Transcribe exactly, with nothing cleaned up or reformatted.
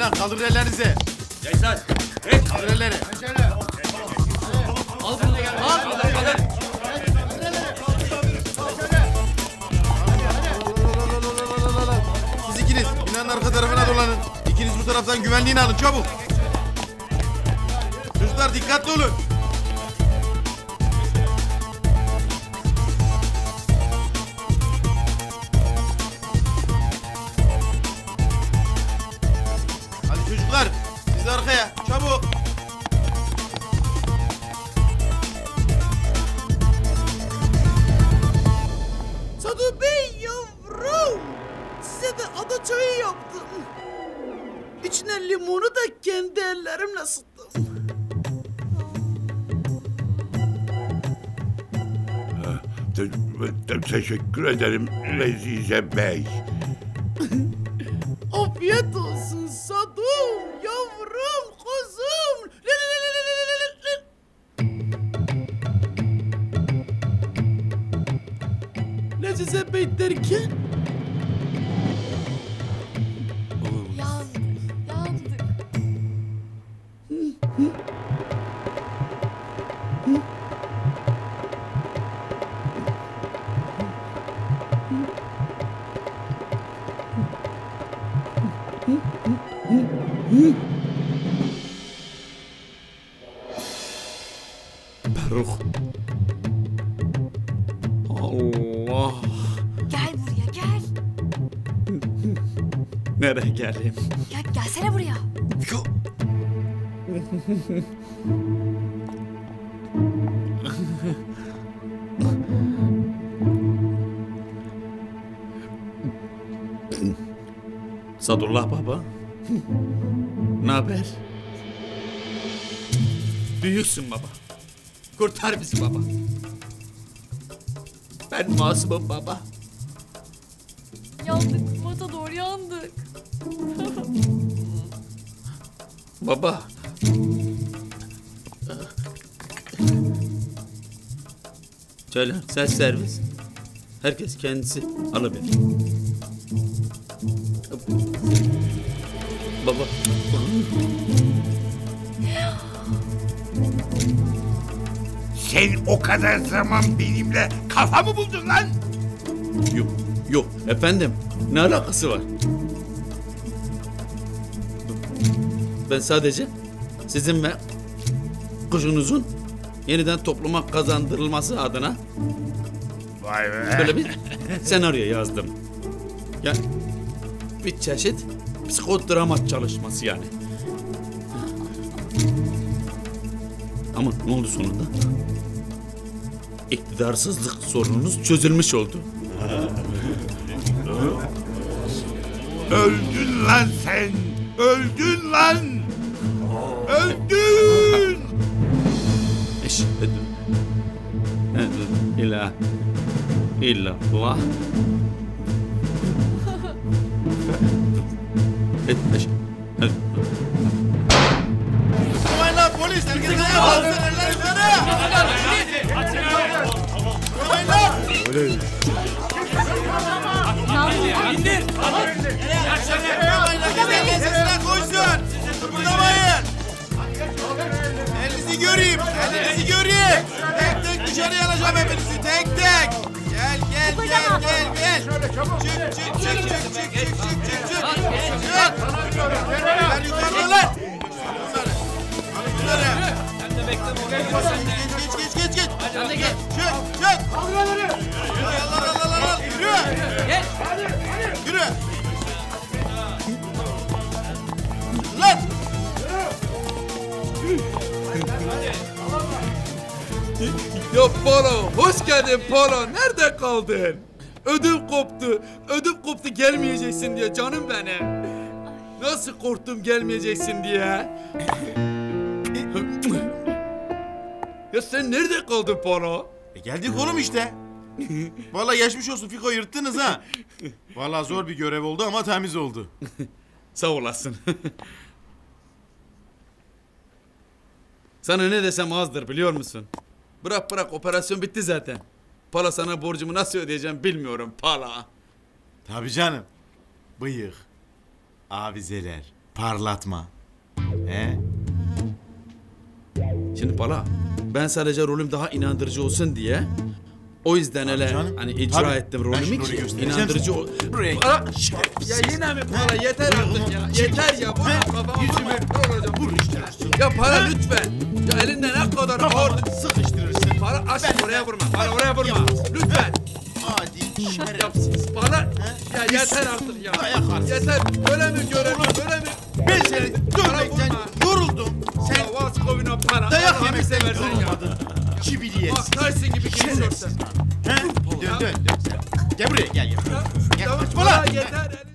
lan kaldır ellerinizi. Ceysel. Geç. Kaldır elleri. Al bunu gel. Al. Kaldır kaldır. Siz ikiniz binanın arka tarafına dolanın. İkiniz bu taraftan güvenliğini alın çabuk. Çocuklar dikkatli olun. Hadi çocuklar siz de arkaya çabuk. Sadu Bey yavrum, size de ada çayı yaptım. İçine limonu da kendi ellerimle sıktım. Te te teşekkür ederim Lezize Bey. Afiyet olsun Sadum, yavrum, kuzum. Li li li li li li li li. Lezize Bey derken? Yandık, yandık. Peruk. Allah. Gel buraya gel. Nereye geleyim? Gel gelsene buraya. Sadullah baba. Ne haber? Büyüksün baba. Kurtar bizi baba. Ben masumum baba. Yandık Matador yandık. Baba. Söyle ses servis. Herkes kendisi alabilir. Baba. Sen o kadar zaman benimle kafa mı buldun lan? Yok, yok efendim. Ne alakası var? Ben sadece sizin ve kuşunuzun yeniden topluma kazandırılması adına Vay be. böyle bir senaryo yazdım. Ya bir çeşit psikodrama çalışması yani. Ama ne oldu sonunda? İktidarsızlık sorununuz çözülmüş oldu. Öldün lan sen. Öldün lan. Öldün. Eşhedü en la illallah et eşhedü. Durmayın lan polis. Herkes ayağa kalksın. Eller yukarı. Durmayın lan. Öyle. İndir. Durmayın. Herkes elini sesine koysun. Kıpırdamayın. Elinizi göreyim. Elinizi göreyim. Tek tek dışarı alacağım hepinizi. Tek tek. Gel gel gel gel gel. Çık çık çık çık çık çık çık çık çık. Çık. Gel yukarıda lan. Yukarı. Sen de bekle. Geç geç geç geç. Sen de geç. Çık çık. Al al al al al. Yürü. Geç. Yürü. Lan. Ya Polo, hoş geldin Polo. Nerede kaldın? Ödüm koptu. Ödüm koptu gelmeyeceksin diye canım benim. Nasıl korktum gelmeyeceksin diye. Ya sen nerede kaldın Polo? E geldik oğlum işte. Vallahi geçmiş olsun Fiko, yırttınız ha. Vallahi zor bir görev oldu ama temiz oldu. Sağ olasın. Sana ne desem azdır biliyor musun? Bırak bırak, operasyon bitti zaten. Pala, sana borcumu nasıl ödeyeceğim bilmiyorum Pala. Tabii canım. Bıyık, avizeler, parlatma. He? Şimdi Pala, ben sadece rolüm daha inandırıcı olsun diye o yüzden öyle canım. hani icra Tabii. ettim Ben rolümü şimdi ki rolü göstereceğim inandırıcı sana. ol. Buraya Pala, gel. ya yine mi Pala yeter artık ya yeter ya bana kafama Yüzüme olacağım. Vur işte. Ya Pala lütfen. Ya elinde ne kadar ağır. Sıkıştırırsın. Pala aç oraya vurma. Pala oraya vurma. Lütfen. Hadi şeref. Yapsız. Pala ya yeter artık ya. Dayak arsın. Yeter. Böyle mi görelim böyle mi? Ben seni dövmekten yoruldum. Sen Ya Vaskovina Pala. dayak Allah'ını yemekten seversen ya. yorulmadın. Cibiliyet. Bak Tyson gibi geliyorsun sen. He? Dön dön dön sen. Gel buraya gel gel. Gel Ya kaçma Pala lan. yeter.